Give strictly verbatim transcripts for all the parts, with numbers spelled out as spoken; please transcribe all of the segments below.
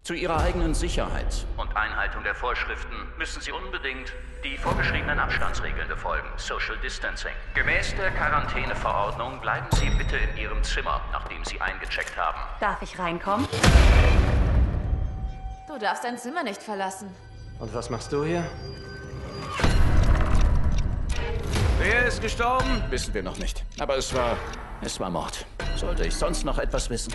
Zu Ihrer eigenen Sicherheit und Einhaltung der Vorschriften müssen Sie unbedingt die vorgeschriebenen Abstandsregeln befolgen. Social Distancing. Gemäß der Quarantäneverordnung bleiben Sie bitte in Ihrem Zimmer, nachdem Sie eingecheckt haben. Darf ich reinkommen? Du darfst dein Zimmer nicht verlassen. Und was machst du hier? Wer ist gestorben? Wissen wir noch nicht. Aber es war... es war Mord. Sollte ich sonst noch etwas wissen?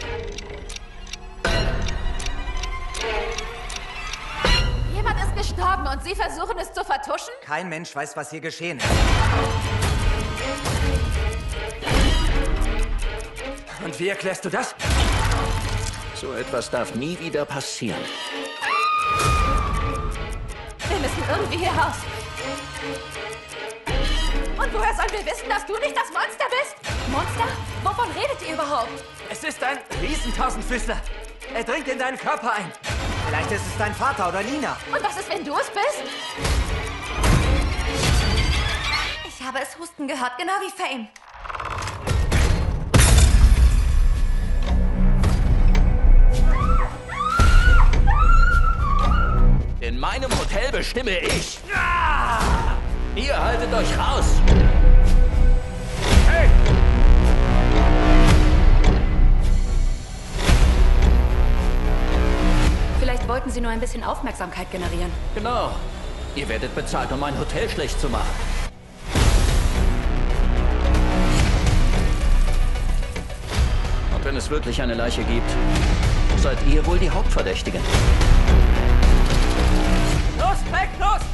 Jemand ist gestorben und Sie versuchen es zu vertuschen? Kein Mensch weiß, was hier geschehen ist. Und wie erklärst du das? So etwas darf nie wieder passieren. Wir müssen irgendwie hier raus. Und woher sollen wir wissen, dass du nicht das Monster bist? Monster? Wovon redet ihr überhaupt? Es ist ein Riesentausendfüßler. Er dringt in deinen Körper ein. Vielleicht ist es dein Vater oder Nina. Und was ist, wenn du es bist? Ich habe es husten gehört, genau wie Fame. In meinem Hotel bestimme ich. Ihr haltet euch raus. Hey! Vielleicht wollten sie nur ein bisschen Aufmerksamkeit generieren. Genau. Ihr werdet bezahlt, um mein Hotel schlecht zu machen. Und wenn es wirklich eine Leiche gibt, seid ihr wohl die Hauptverdächtigen. Los, weg, los!